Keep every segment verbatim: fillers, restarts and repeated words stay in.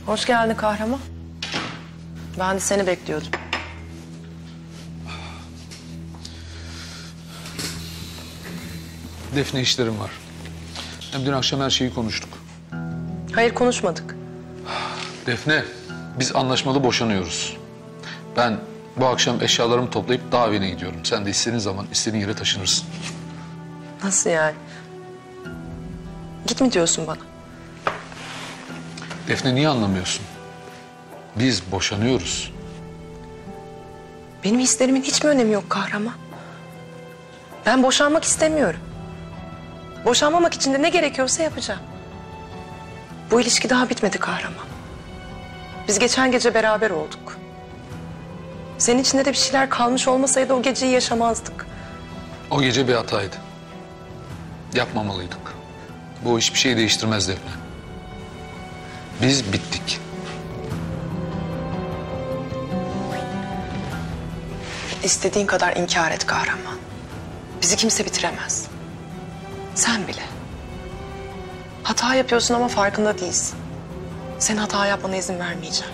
Hoş geldin kahraman. Ben de seni bekliyordum. Defne, işlerim var. Hem dün akşam her şeyi konuştuk. Hayır, konuşmadık. Defne, biz anlaşmalı boşanıyoruz. Ben bu akşam eşyalarımı toplayıp dağ evine gidiyorum. Sen de istediğin zaman istediğin yere taşınırsın. Nasıl yani? Git mi diyorsun bana? Defne, niye anlamıyorsun? Biz boşanıyoruz. Benim hislerimin hiç mi önemi yok kahraman? Ben boşanmak istemiyorum. Boşanmamak için de ne gerekiyorsa yapacağım. Bu ilişki daha bitmedi kahraman. Biz geçen gece beraber olduk. Senin içinde de bir şeyler kalmış olmasaydı o geceyi yaşamazdık. O gece bir hataydı. Yapmamalıydık. Bu hiçbir şey değiştirmez Defne. Biz bittik. İstediğin kadar inkar et kahraman. Bizi kimse bitiremez. Sen bile. Hata yapıyorsun ama farkında değilsin. Senin hata yapmana izin vermeyeceğim.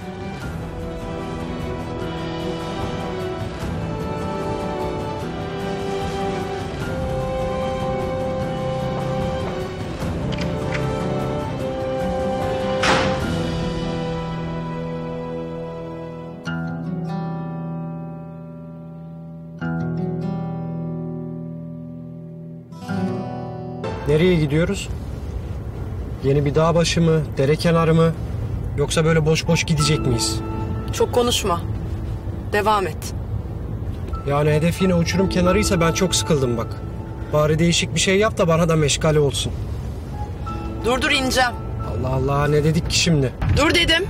Nereye gidiyoruz? Yeni bir dağ başı mı, dere kenarı mı? Yoksa böyle boş boş gidecek miyiz? Çok konuşma. Devam et. Yani hedef yine uçurum kenarıysa ben çok sıkıldım bak. Bari değişik bir şey yap da bana da meşgale olsun. Dur dur ineceğim. Allah Allah, ne dedik ki şimdi? Dur dedim.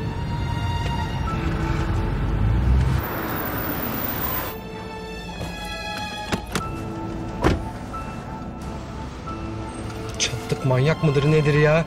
Çattık, manyak mıdır nedir ya?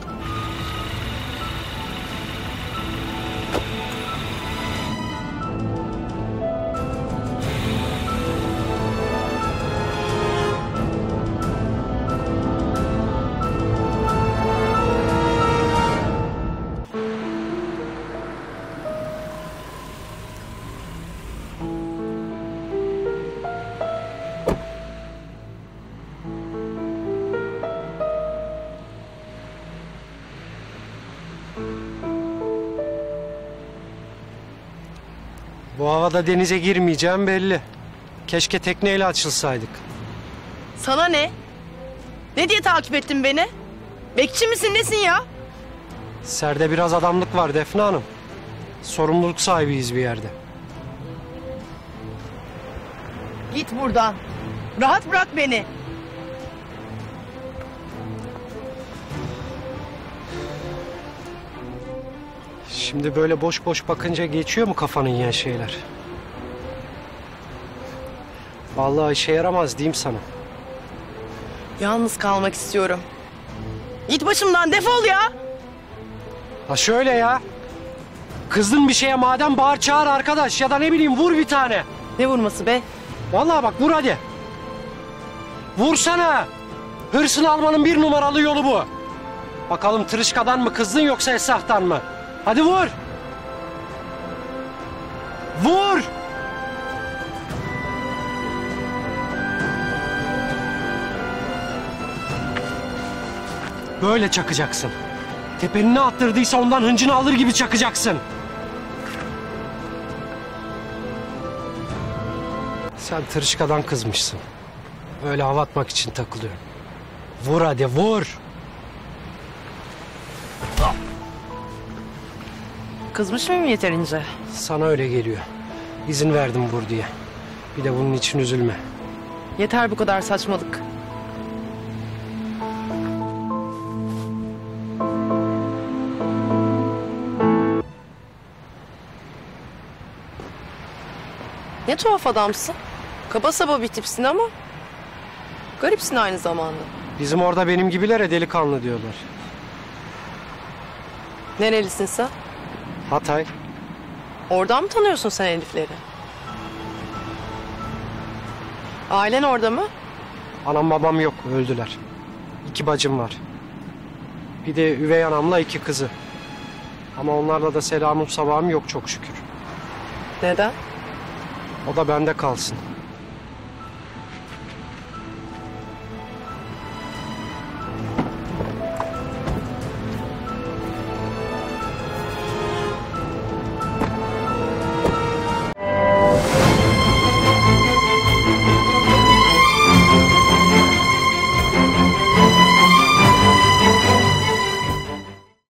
Bu havada denize girmeyeceğim belli. Keşke tekneyle açılsaydık. Sana ne? Ne diye takip ettin beni? Bekçi misin, nesin ya? Serde biraz adamlık var Defne Hanım. Sorumluluk sahibiyiz bir yerde. Git buradan. Rahat bırak beni. Şimdi böyle boş boş bakınca geçiyor mu kafanın yiyen şeyler? Vallahi işe yaramaz diyeyim sana. Yalnız kalmak istiyorum. Git başımdan, defol ya. Ha şöyle ya. Kızdın bir şeye madem bağır çağır arkadaş, ya da ne bileyim vur bir tane. Ne vurması be? Vallahi bak vur hadi. Vursana. Hırsını almanın bir numaralı yolu bu. Bakalım tırışkadan mı kızdın yoksa Esrah'tan mı? Hadi vur. Vur. Böyle çakacaksın. Tepenin ne attırdıysa ondan hıncını alır gibi çakacaksın. Sen tırışkadan kızmışsın. Öyle hava atmak için takılıyorum. Vur hadi vur. Kızmış mıyım yeterince? Sana öyle geliyor. İzin verdim vur diye. Bir de bunun için üzülme. Yeter bu kadar saçmalık. Ne tuhaf adamsın. Kaba saba bir tipsin ama garipsin aynı zamanda. Bizim orada benim gibilere delikanlı diyorlar. Nerelisin sen? Hatay. Oradan mı tanıyorsun sen Elif'leri? Ailen orada mı? Anam babam yok, öldüler. İki bacım var. Bir de üvey anamla iki kızı. Ama onlarla da selamım sabahım yok çok şükür. Neden? O da bende kalsın.